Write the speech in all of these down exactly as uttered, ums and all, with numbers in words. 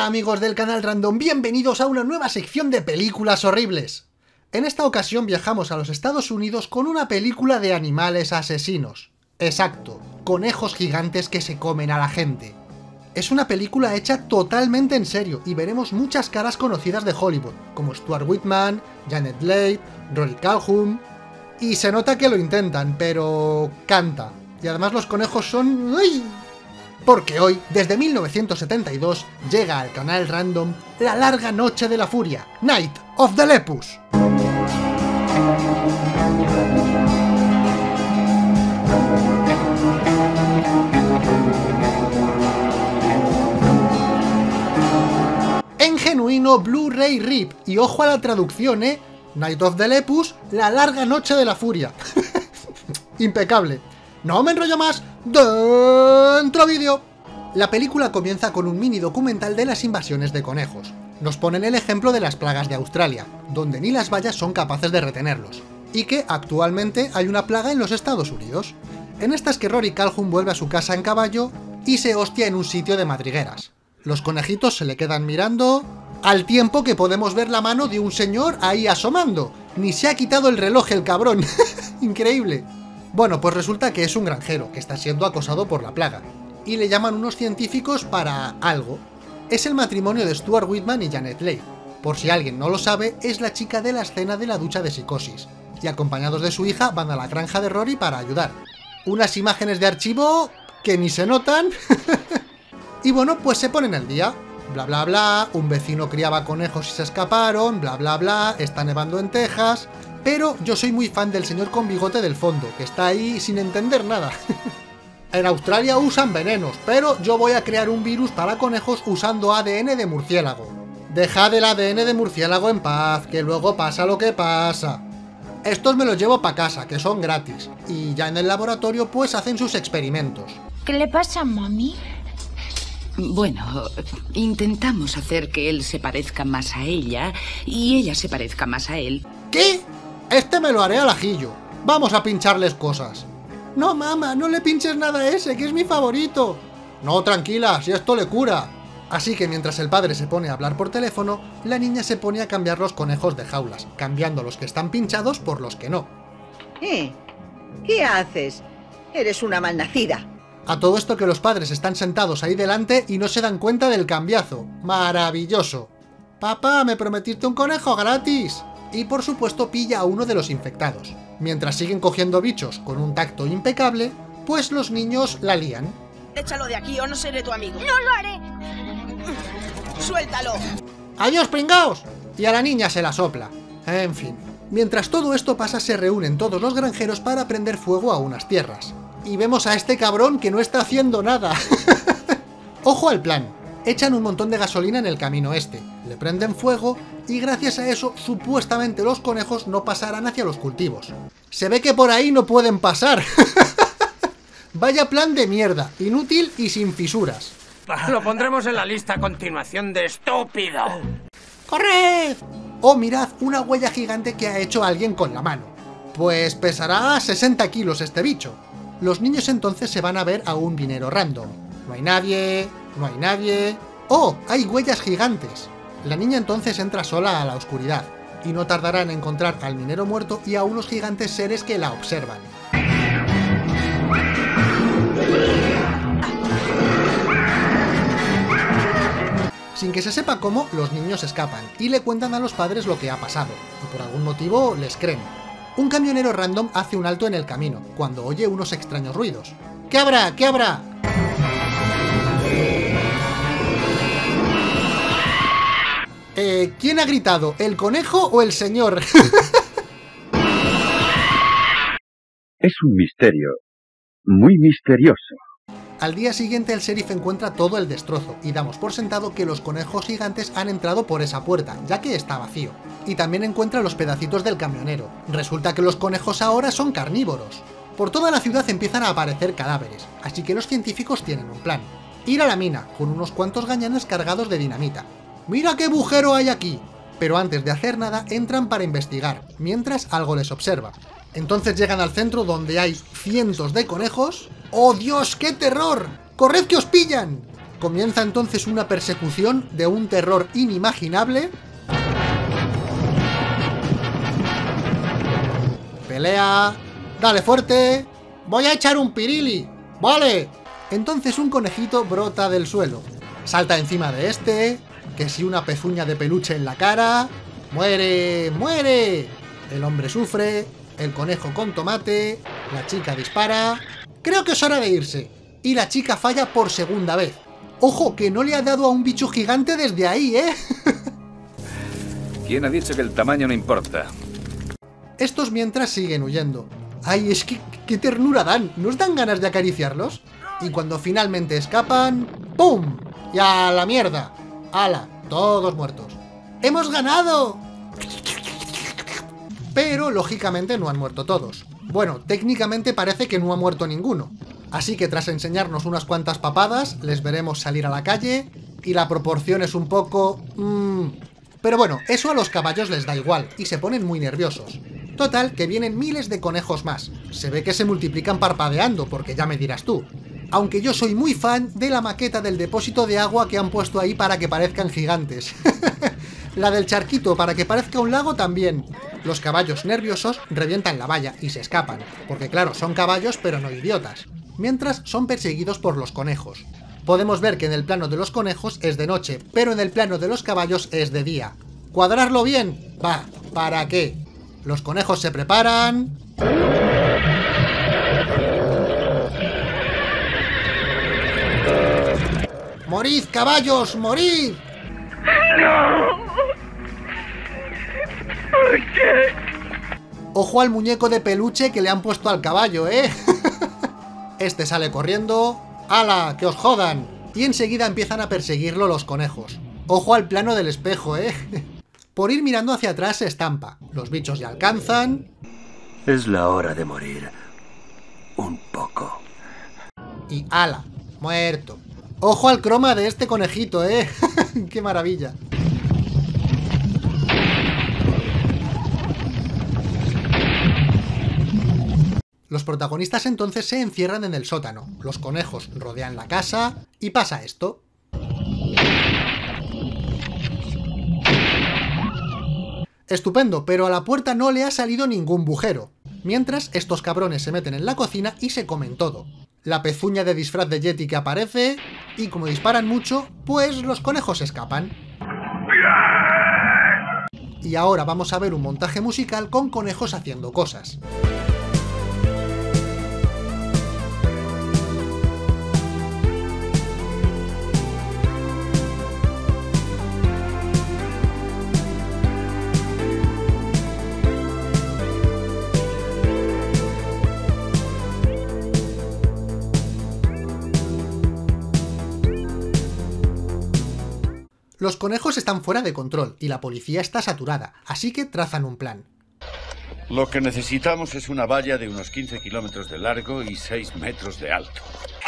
amigos del canal Random, bienvenidos a una nueva sección de películas horribles. En esta ocasión viajamos a los Estados Unidos con una película de animales asesinos. Exacto, conejos gigantes que se comen a la gente. Es una película hecha totalmente en serio y veremos muchas caras conocidas de Hollywood, como Stuart Whitman, Janet Leigh, Rory Calhoun... Y se nota que lo intentan, pero canta. Y además los conejos son... ¡Uy! Porque hoy, desde mil novecientos setenta y dos, llega al canal Random La Larga Noche de la Furia, Night of the Lepus. En genuino Blu-ray rip, y ojo a la traducción, ¿eh? Night of the Lepus, La Larga Noche de la Furia. Impecable. No me enrollo más, dentro vídeo. La película comienza con un mini documental de las invasiones de conejos. Nos ponen el ejemplo de las plagas de Australia, donde ni las vallas son capaces de retenerlos, y que actualmente hay una plaga en los Estados Unidos. En esta es que Rory Calhoun vuelve a su casa en caballo y se hostia en un sitio de madrigueras. Los conejitos se le quedan mirando, al tiempo que podemos ver la mano de un señor ahí asomando. Ni se ha quitado el reloj el cabrón. Increíble. Bueno, pues resulta que es un granjero que está siendo acosado por la plaga, y le llaman unos científicos para algo. Es el matrimonio de Stuart Whitman y Janet Leigh. Por si alguien no lo sabe, es la chica de la escena de la ducha de psicosis, y acompañados de su hija van a la granja de Rory para ayudar. Unas imágenes de archivo que ni se notan. Y bueno, pues se ponen al día. Bla bla bla, un vecino criaba conejos y se escaparon, bla bla bla, está nevando en Texas... Pero yo soy muy fan del señor con bigote del fondo, que está ahí sin entender nada. En Australia usan venenos, pero yo voy a crear un virus para conejos usando A D N de murciélago. Dejad el A D N de murciélago en paz, que luego pasa lo que pasa. Estos me los llevo para casa, que son gratis, y ya en el laboratorio pues hacen sus experimentos. ¿Qué le pasa, mami? Bueno, intentamos hacer que él se parezca más a ella y ella se parezca más a él. ¿Qué? Este me lo haré al ajillo. Vamos a pincharles cosas. No, mamá, no le pinches nada a ese, que es mi favorito. No, tranquila, si esto le cura. Así que mientras el padre se pone a hablar por teléfono, la niña se pone a cambiar los conejos de jaulas, cambiando los que están pinchados por los que no. ¿Eh? ¿Qué haces? Eres una malnacida. A todo esto que los padres están sentados ahí delante y no se dan cuenta del cambiazo. ¡Maravilloso! Papá, me prometiste un conejo gratis. Y por supuesto pilla a uno de los infectados. Mientras siguen cogiendo bichos con un tacto impecable, pues los niños la lían. Échalo de aquí o no seré tu amigo. ¡No lo haré! ¡Suéltalo! ¡Adiós, pringaos! Y a la niña se la sopla. En fin. Mientras todo esto pasa, se reúnen todos los granjeros para prender fuego a unas tierras. Y vemos a este cabrón que no está haciendo nada. Ojo al plan. Echan un montón de gasolina en el camino este, le prenden fuego y gracias a eso supuestamente los conejos no pasarán hacia los cultivos. Se ve que por ahí no pueden pasar. Vaya plan de mierda, inútil y sin fisuras. Lo pondremos en la lista a continuación de estúpido. ¡Corred! Oh, mirad, una huella gigante que ha hecho alguien con la mano. Pues pesará sesenta kilos este bicho. Los niños entonces se van a ver a un minero random. No hay nadie... No hay nadie... ¡Oh! ¡Hay huellas gigantes! La niña entonces entra sola a la oscuridad, y no tardará en encontrar al minero muerto y a unos gigantes seres que la observan. Sin que se sepa cómo, los niños escapan, y le cuentan a los padres lo que ha pasado, y por algún motivo les creen. Un camionero random hace un alto en el camino, cuando oye unos extraños ruidos. ¿Qué habrá? ¿Qué habrá? Eh, ¿quién ha gritado? ¿El conejo o el señor? Es un misterio. Muy misterioso. Al día siguiente el sheriff encuentra todo el destrozo, y damos por sentado que los conejos gigantes han entrado por esa puerta, ya que está vacío. Y también encuentra los pedacitos del camionero. Resulta que los conejos ahora son carnívoros. Por toda la ciudad empiezan a aparecer cadáveres, así que los científicos tienen un plan. Ir a la mina, con unos cuantos gañanes cargados de dinamita. ¡Mira qué agujero hay aquí! Pero antes de hacer nada, entran para investigar, mientras algo les observa. Entonces llegan al centro donde hay cientos de conejos. ¡Oh Dios, qué terror! ¡Corred que os pillan! Comienza entonces una persecución de un terror inimaginable. Pelea. Dale fuerte. Voy a echar un pirili. Vale. Entonces un conejito brota del suelo. Salta encima de este. Que si una pezuña de peluche en la cara. ¡Muere! ¡Muere! El hombre sufre. El conejo con tomate. La chica dispara. Creo que es hora de irse. Y la chica falla por segunda vez. ¡Ojo! Que no le ha dado a un bicho gigante desde ahí, ¿eh? ¿Quién ha dicho que el tamaño no importa? Estos mientras siguen huyendo. ¡Ay, es que qué ternura dan! ¿Nos dan ganas de acariciarlos? Y cuando finalmente escapan... ¡pum! ¡Y a la mierda! ¡Hala! Todos muertos. ¡Hemos ganado! Pero, lógicamente, no han muerto todos. Bueno, técnicamente parece que no ha muerto ninguno. Así que tras enseñarnos unas cuantas papadas, les veremos salir a la calle, y la proporción es un poco... Mmm... Pero bueno, eso a los caballos les da igual, y se ponen muy nerviosos. Total, que vienen miles de conejos más. Se ve que se multiplican parpadeando, porque ya me dirás tú. Aunque yo soy muy fan de la maqueta del depósito de agua que han puesto ahí para que parezcan gigantes. La del charquito para que parezca un lago también. Los caballos nerviosos revientan la valla y se escapan, porque claro, son caballos pero no idiotas. Mientras son perseguidos por los conejos. Podemos ver que en el plano de los conejos es de noche, pero en el plano de los caballos es de día. ¿Cuadrarlo bien? Va, ¿para qué? Los conejos se preparan... ¡Morid, caballos! ¡Morid! ¡No! ¿Por qué? Ojo al muñeco de peluche que le han puesto al caballo, ¿eh? Este sale corriendo... ¡Hala! ¡Que os jodan! Y enseguida empiezan a perseguirlo los conejos. Ojo al plano del espejo, ¿eh? Por ir mirando hacia atrás se estampa. Los bichos ya alcanzan... Es la hora de morir. Un poco. Y ¡hala! Muerto. Ojo al croma de este conejito, ¿eh? ¡Qué maravilla! Los protagonistas entonces se encierran en el sótano, los conejos rodean la casa y pasa esto. Estupendo, pero a la puerta no le ha salido ningún bujero. Mientras, estos cabrones se meten en la cocina y se comen todo. La pezuña de disfraz de Yeti que aparece, y como disparan mucho, pues los conejos escapan. Y ahora vamos a ver un montaje musical con conejos haciendo cosas. Los conejos están fuera de control y la policía está saturada, así que trazan un plan. Lo que necesitamos es una valla de unos quince kilómetros de largo y seis metros de alto.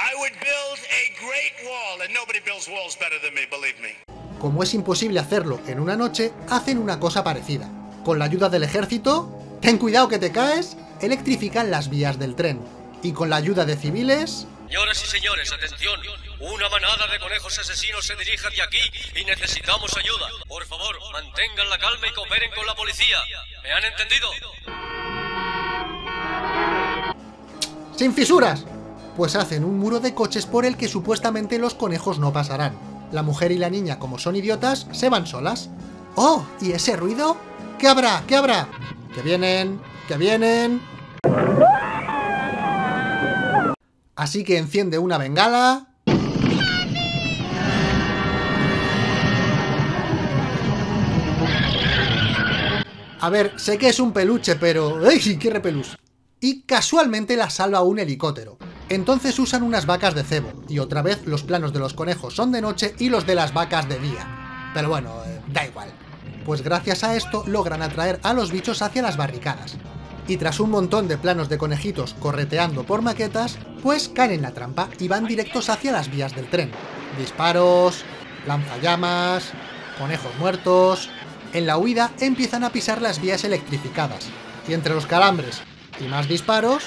Como es imposible hacerlo en una noche, hacen una cosa parecida. Con la ayuda del ejército, ten cuidado que te caes, electrifican las vías del tren. Y con la ayuda de civiles... Señoras y señores, atención. Una manada de conejos asesinos se dirige hacia aquí y necesitamos ayuda. Por favor, mantengan la calma y cooperen con la policía. ¿Me han entendido? ¡Sin fisuras! Pues hacen un muro de coches por el que supuestamente los conejos no pasarán. La mujer y la niña, como son idiotas, se van solas. ¡Oh! ¿Y ese ruido? ¿Qué habrá? ¿Qué habrá? ¡Que vienen! ¡Que vienen! Así que enciende una bengala... A ver, sé que es un peluche, pero... ¡ay, qué repelús! Y casualmente la salva un helicóptero. Entonces usan unas vacas de cebo, y otra vez los planos de los conejos son de noche y los de las vacas de día. Pero bueno, eh, da igual. Pues gracias a esto logran atraer a los bichos hacia las barricadas. Y tras un montón de planos de conejitos correteando por maquetas, pues caen en la trampa y van directos hacia las vías del tren. Disparos, lanzallamas, conejos muertos... En la huida empiezan a pisar las vías electrificadas, y entre los calambres y más disparos...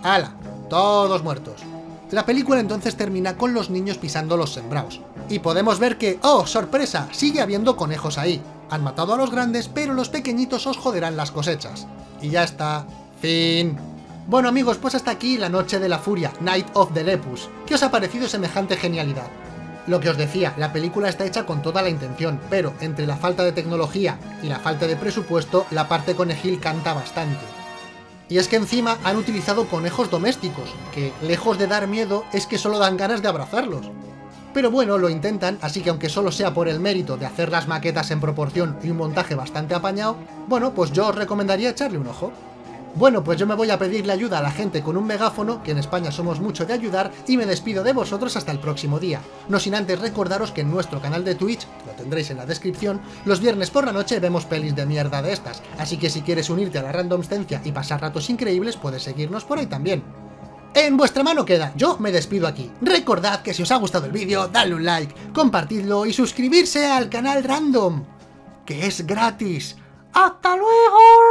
¡Hala! Todos muertos. La película entonces termina con los niños pisando los sembrados. Y podemos ver que, ¡oh, sorpresa!, sigue habiendo conejos ahí. Han matado a los grandes, pero los pequeñitos os joderán las cosechas. Y ya está. Fin. Bueno amigos, pues hasta aquí La Noche de la Furia, Night of the Lepus. ¿Qué os ha parecido semejante genialidad? Lo que os decía, la película está hecha con toda la intención, pero entre la falta de tecnología y la falta de presupuesto, la parte conejil canta bastante. Y es que encima han utilizado conejos domésticos, que lejos de dar miedo es que solo dan ganas de abrazarlos. Pero bueno, lo intentan, así que aunque solo sea por el mérito de hacer las maquetas en proporción y un montaje bastante apañado, bueno, pues yo os recomendaría echarle un ojo. Bueno, pues yo me voy a pedirle ayuda a la gente con un megáfono, que en España somos mucho de ayudar, y me despido de vosotros hasta el próximo día. No sin antes recordaros que en nuestro canal de Twitch, lo tendréis en la descripción, los viernes por la noche vemos pelis de mierda de estas, así que si quieres unirte a la randomstencia y pasar ratos increíbles, puedes seguirnos por ahí también. En vuestra mano queda, yo me despido aquí. Recordad que si os ha gustado el vídeo, dadle un like, compartidlo y suscribirse al canal Random, que es gratis. ¡Hasta luego!